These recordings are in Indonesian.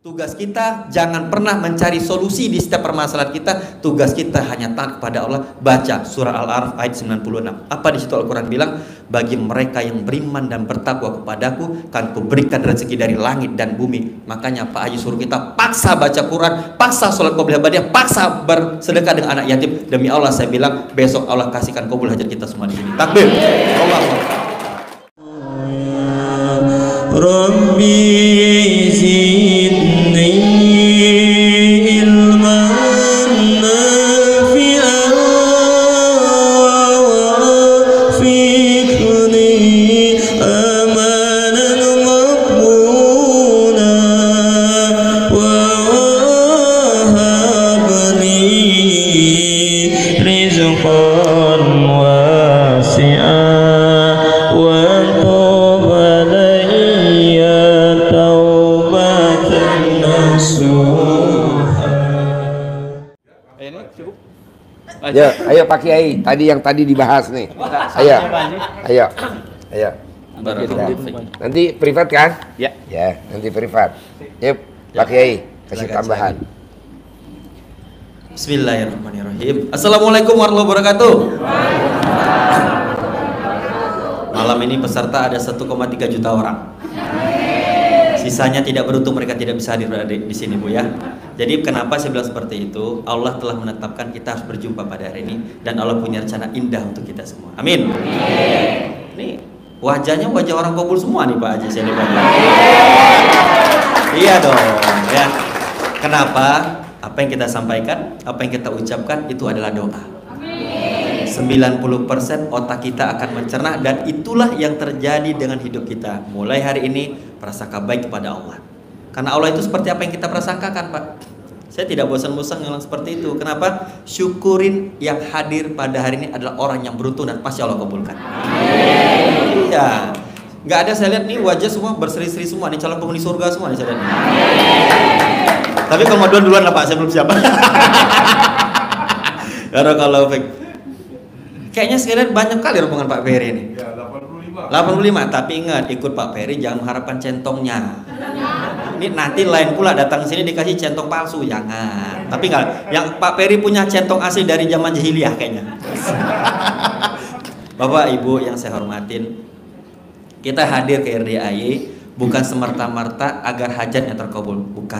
Tugas kita jangan pernah mencari solusi di setiap permasalahan kita. Tugas kita hanya taat kepada Allah. Baca surah Al-A'raf ayat 96. Apa di situ Al-Quran bilang? Bagi mereka yang beriman dan bertakwa kepadaku, kan kuberikan rezeki dari langit dan bumi. Makanya Pak Haji suruh kita paksa baca Quran, paksa sholat qobliyah ba'diyah, paksa bersedekah dengan anak yatim. Demi Allah saya bilang, besok Allah kasihkan kabul hajat kita semua di sini. Takbir. Allah Allah. Rabbi Ya, ayo Pak Kiai, yang tadi dibahas nih. Ayo. Nanti privat kan? Ya. Ya, nanti privat. Yuk, Pak Kiai, kasih tambahan. Bismillahirrahmanirrahim. Assalamualaikum warahmatullahi wabarakatuh. Malam ini peserta ada 1,3 juta orang. Sisanya tidak beruntung, mereka tidak bisa hadir di sini, Bu ya. Jadi kenapa saya bilang seperti itu? Allah telah menetapkan kita harus berjumpa pada hari ini, dan Allah punya rencana indah untuk kita semua. Amin. Ini wajahnya wajah orang kabul semua nih Pak Haji, saya lihat. Iya dong, ya. Kenapa? Apa yang kita sampaikan, apa yang kita ucapkan itu adalah doa. 90% otak kita akan mencerna, dan itulah yang terjadi dengan hidup kita. Mulai hari ini prasangka baik kepada Allah. Karena Allah itu seperti apa yang kita prasangkakan, Pak. Saya tidak bosan-bosan ngomong seperti itu. Kenapa? Syukurin yang hadir pada hari ini adalah orang yang beruntung, dan pasti Allah kabulkan. Iya. Nggak ada, saya lihat nih wajah semua berseri-seri semua nih, calon penghuni surga semua nih saya lihat. Tapi kalau mau duluan lah Pak, saya belum siap. Karena kalau kayaknya sekalian banyak kali rombongan Pak Ferry ini. Ya, 85. Tapi ingat, ikut Pak Ferry jangan mengharapkan centongnya. Ini nanti lain pula datang sini dikasih centong palsu, jangan. Tapi enggak, yang Pak Ferry punya centong asli dari zaman jahiliyah kayaknya. Bapak Ibu yang saya hormatin, kita hadir ke RDAY bukan semerta-merta agar hajatnya terkabul,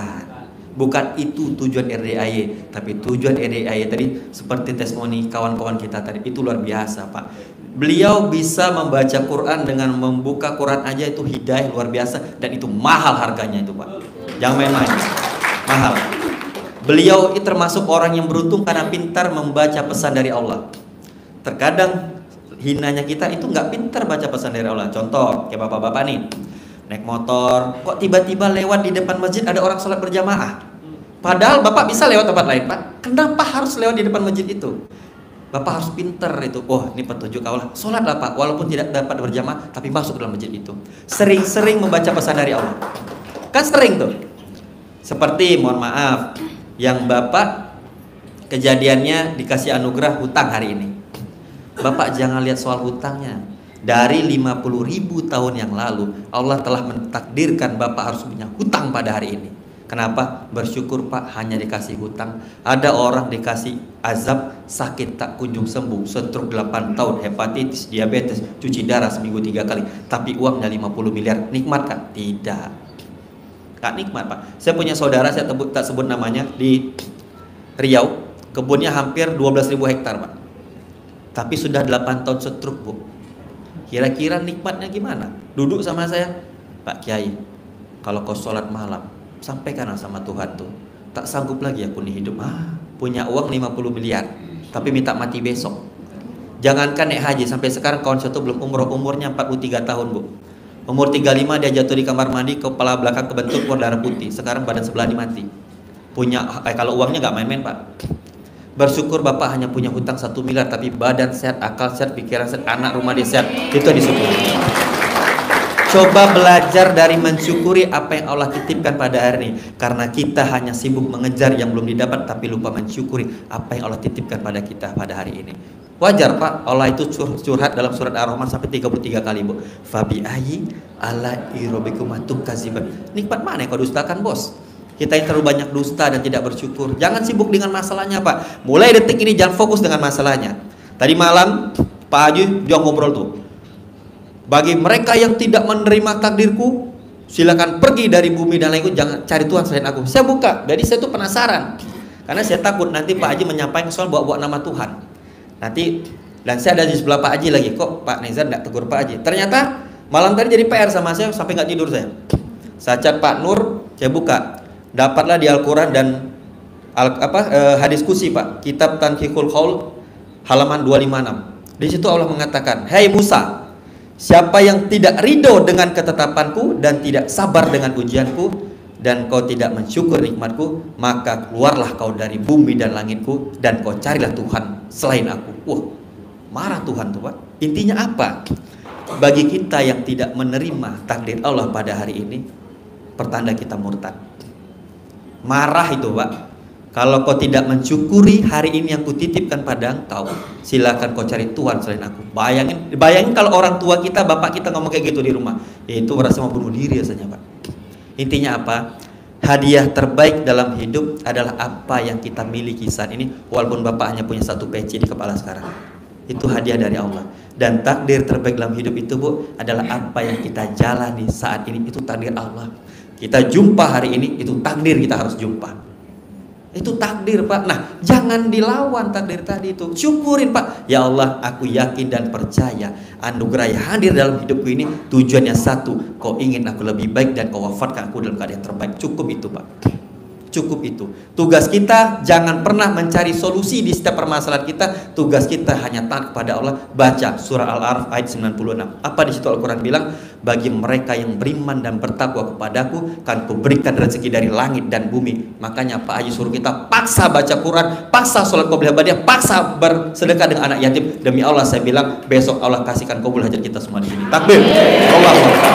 bukan itu tujuan RDAY. Tapi tujuan RDAY tadi seperti testimoni kawan-kawan kita tadi, itu luar biasa Pak. Beliau bisa membaca Quran dengan membuka Quran aja, itu hidayah luar biasa, dan itu mahal harganya itu Pak. Jangan main-main, mahal. Beliau itu termasuk orang yang beruntung karena pintar membaca pesan dari Allah. Terkadang hinanya kita itu nggak pintar baca pesan dari Allah. Contoh kayak bapak-bapak nih, naik motor, kok tiba-tiba lewat di depan masjid ada orang sholat berjamaah. Padahal bapak bisa lewat tempat lain Pak. Kenapa harus lewat di depan masjid itu? Bapak harus pinter itu. Oh, ini petunjuk Allah. Sholatlah Pak, walaupun tidak dapat berjamaah, tapi masuk dalam masjid itu. Sering-sering membaca pesan dari Allah. Kan sering tuh. Seperti mohon maaf, yang bapak kejadiannya dikasih anugerah hutang hari ini. Bapak jangan lihat soal hutangnya. Dari 50.000 tahun yang lalu Allah telah mentakdirkan bapak harus punya hutang pada hari ini. Kenapa? Bersyukur Pak, hanya dikasih hutang. Ada orang dikasih azab sakit tak kunjung sembuh, stroke 8 tahun, hepatitis, diabetes, cuci darah seminggu 3 kali, tapi uangnya 50 miliar. Nikmat kan? Tidak. Gak nikmat Pak. Saya punya saudara, saya tak sebut namanya, di Riau, kebunnya hampir 12.000 hektar Pak, tapi sudah 8 tahun stroke Bu. Kira-kira nikmatnya gimana? Duduk sama saya, Pak Kiai, kalau kau sholat malam sampaikan sama Tuhan tuh, tak sanggup lagi aku nih hidup. Punya uang 50 miliar tapi minta mati besok. Jangankan naik haji, sampai sekarang kawan saya tuh belum umroh, umurnya 43 tahun Bu. Umur 35 dia jatuh di kamar mandi, kepala belakang kebentuk keluar darah putih. Sekarang badan sebelah mati. Punya kalau uangnya nggak main-main Pak. Bersyukur bapak hanya punya hutang 1 miliar, tapi badan sehat, akal sehat, pikiran sehat, anak rumah dia sehat. Itu disyukuri. Coba belajar dari mensyukuri apa yang Allah titipkan pada hari ini. Karena kita hanya sibuk mengejar yang belum didapat, tapi lupa mensyukuri apa yang Allah titipkan pada kita pada hari ini. Wajar Pak, Allah itu curhat dalam surat Ar-Rahman sampai 33 kali Bu. Fabi ayyi ala irobikum atum kaziban. Nikmat mana yang kau dustakan bos? Kita yang terlalu banyak dusta dan tidak bersyukur. Jangan sibuk dengan masalahnya, Pak. Mulai detik ini jangan fokus dengan masalahnya. Tadi malam Pak Haji juga ngobrol tuh. Bagi mereka yang tidak menerima takdirku, silakan pergi dari bumi dan langit, jangan cari Tuhan selain aku. Saya buka, jadi saya tuh penasaran. Karena saya takut nanti Pak Haji menyampaikan soal bawa-bawa nama Tuhan. Nanti, dan saya ada di sebelah Pak Haji lagi, kok Pak Nezar tidak tegur Pak Haji. Ternyata malam tadi jadi PR sama saya sampai nggak tidur saya. Saya chat Pak Nur, saya buka, dapatlah di Al-Quran dan hadis kursi Pak, kitab Tanqihul Qaul halaman 256. Di situ Allah mengatakan, "Hai Musa, siapa yang tidak ridho dengan ketetapanku dan tidak sabar dengan ujianku, dan kau tidak mensyukur nikmatku, maka keluarlah kau dari bumi dan langitku, dan kau carilah Tuhan selain aku." Wah, marah Tuhan tuh Pak. Intinya apa? Bagi kita yang tidak menerima takdir Allah pada hari ini, pertanda kita murtad. Marah itu Pak. Kalau kau tidak mensyukuri hari ini yang kutitipkan pada engkau, silakan kau cari Tuhan selain aku. Bayangin kalau orang tua kita, bapak kita ngomong kayak gitu di rumah, itu merasa mau bunuh diri rasanya Pak. Intinya apa? Hadiah terbaik dalam hidup adalah apa yang kita miliki saat ini. Walaupun bapak hanya punya satu peci di kepala sekarang, itu hadiah dari Allah. Dan takdir terbaik dalam hidup itu Bu, adalah apa yang kita jalani saat ini, itu takdir Allah. Kita jumpa hari ini, itu takdir kita harus jumpa. Itu takdir Pak. Nah, jangan dilawan takdir tadi itu. Syukurin Pak. Ya Allah, aku yakin dan percaya anugerah yang hadir dalam hidupku ini tujuannya satu, kau ingin aku lebih baik dan kau wafatkan aku dalam keadaan terbaik. Cukup itu Pak. Cukup itu. Tugas kita jangan pernah mencari solusi di setiap permasalahan kita. Tugas kita hanya taat kepada Allah. Baca surah Al-A'raf ayat 96. Apa di situ Al-Quran bilang? Bagi mereka yang beriman dan bertakwa kepadaku, kan kuberikan rezeki dari langit dan bumi. Makanya Pak Haji suruh kita paksa baca Quran, paksa sholat qobliyah ba'diyah, paksa bersedekah dengan anak yatim. Demi Allah saya bilang, besok Allah kasihkan kabul hajat kita semua di sini. Takbir. Allah.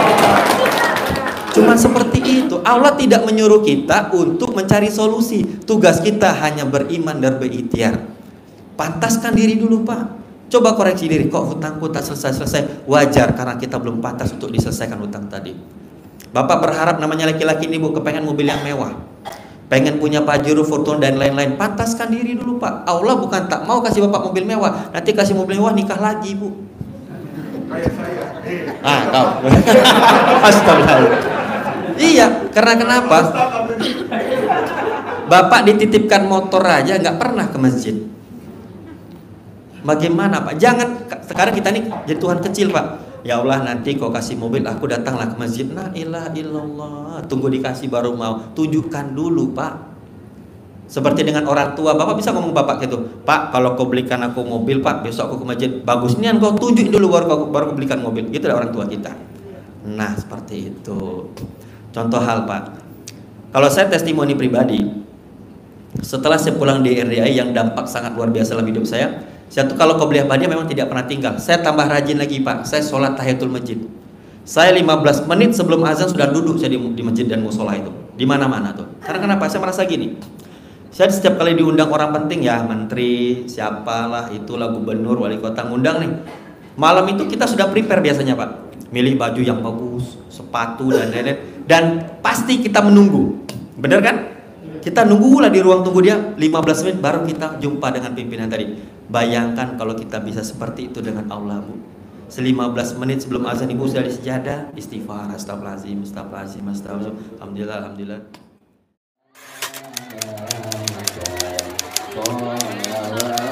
Cuma seperti itu. Allah tidak menyuruh kita untuk mencari solusi. Tugas kita hanya beriman dan berikhtiar. Pantaskan diri dulu Pak. Coba koreksi diri, kok hutangku tak selesai-selesai. Wajar, karena kita belum pantas untuk diselesaikan hutang tadi. Bapak berharap namanya laki-laki ini Bu, kepengen mobil yang mewah, pengen punya Pajero, Fortuner dan lain-lain. Pantaskan diri dulu Pak. Allah bukan tak mau kasih Bapak mobil mewah, nanti kasih mobil mewah nikah lagi Bu. Kayak saya. Kau. Astagfirullah. Iya, karena kenapa? Bapak dititipkan motor aja nggak pernah ke masjid. Bagaimana Pak? Jangan, sekarang kita nih jadi Tuhan kecil Pak. Ya Allah, nanti kau kasih mobil, aku datanglah ke masjid. La ilaha illallah. Tunggu dikasih baru mau. Tunjukkan dulu Pak. Seperti dengan orang tua, Bapak bisa ngomong Bapak gitu, Pak, kalau kau belikan aku mobil Pak, besok aku ke masjid. Bagus, ini kau tunjuk dulu baru kau belikan mobil. Gitu lah orang tua kita. Nah, seperti itu. Contoh hal Pak, kalau saya testimoni pribadi, setelah saya pulang di RDI yang dampak sangat luar biasa dalam hidup saya tuh kalau qobliyah ba'diyah memang tidak pernah tinggal. Saya tambah rajin lagi Pak, saya sholat tahiyatul masjid. Saya 15 menit sebelum azan sudah duduk saya di masjid dan musola itu, di mana-mana tuh. Karena kenapa? Saya merasa gini, saya setiap kali diundang orang penting ya, menteri, siapalah itulah, gubernur, wali kota ngundang nih, malam itu kita sudah prepare biasanya Pak, milih baju yang bagus, sepatu dan lain-lain, dan pasti kita menunggu, bener kan? Kita nunggulah di ruang tunggu dia 15 menit baru kita jumpa dengan pimpinan tadi. Bayangkan kalau kita bisa seperti itu dengan Allah Bu. 15 menit sebelum azan ibu sudah di sejadah, istighfar, astagfirullahaladzim, astagfirullahaladzim, astagfirullahaladzim, alhamdulillah.